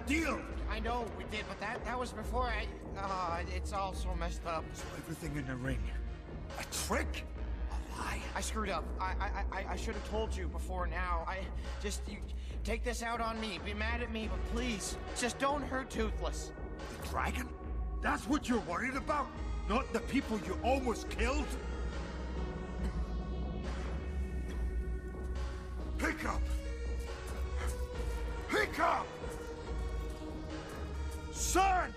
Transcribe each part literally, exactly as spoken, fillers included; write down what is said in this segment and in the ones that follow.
deal! I know we did, but that that was before I... Uh, it's all so messed up. So everything in the ring, a trick? A lie? I screwed up. I I I, I should have told you before now. I just... You, take this out on me. Be mad at me, but please, just don't hurt Toothless. The dragon? That's what you're worried about? Not the people you almost killed? Hiccup! Hiccup! Son!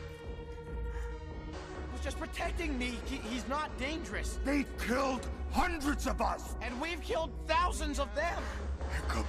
He was just protecting me. He, he's not dangerous. They've killed hundreds of us! And we've killed thousands of them! Hiccup.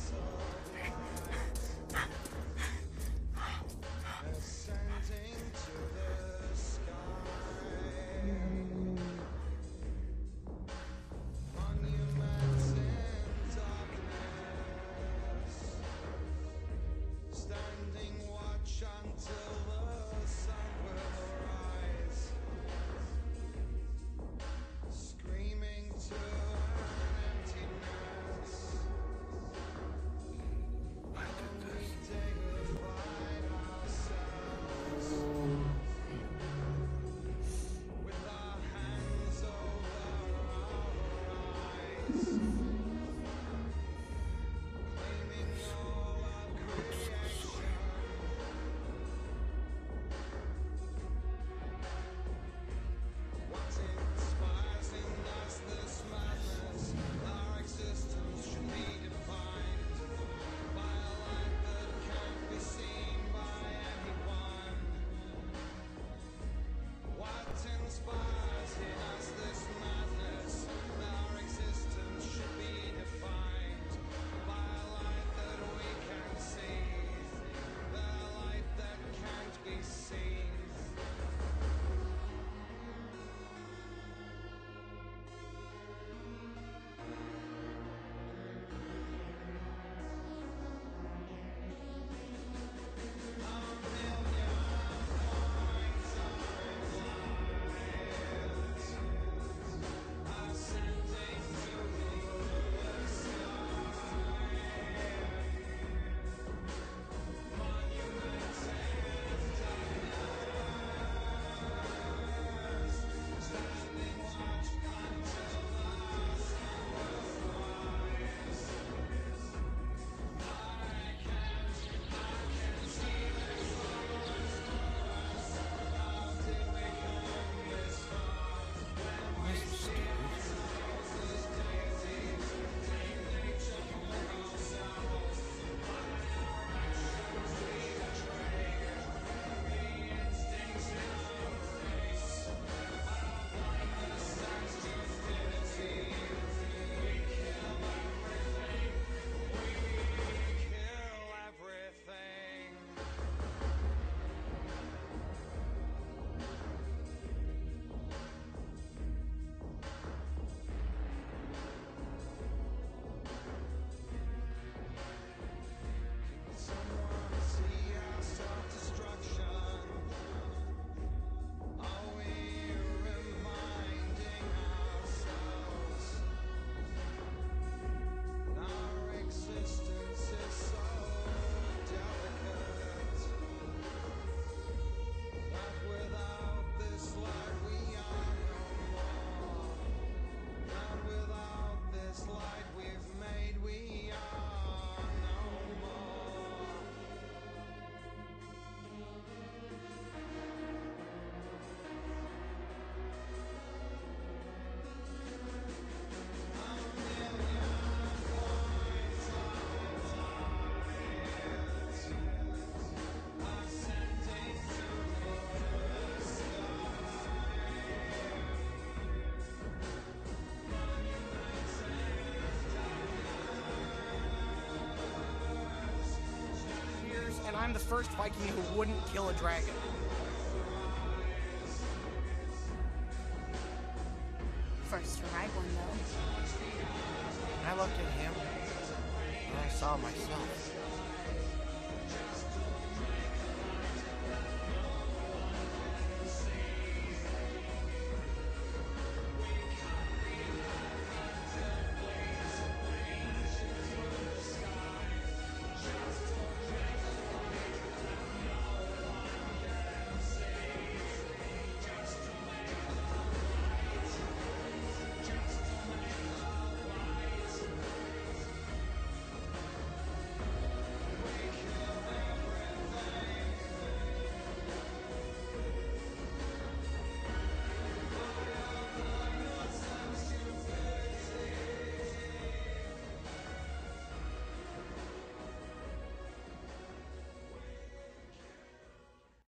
I'm the first Viking who wouldn't kill a dragon. First to ride one, though. I looked at him, and I saw myself.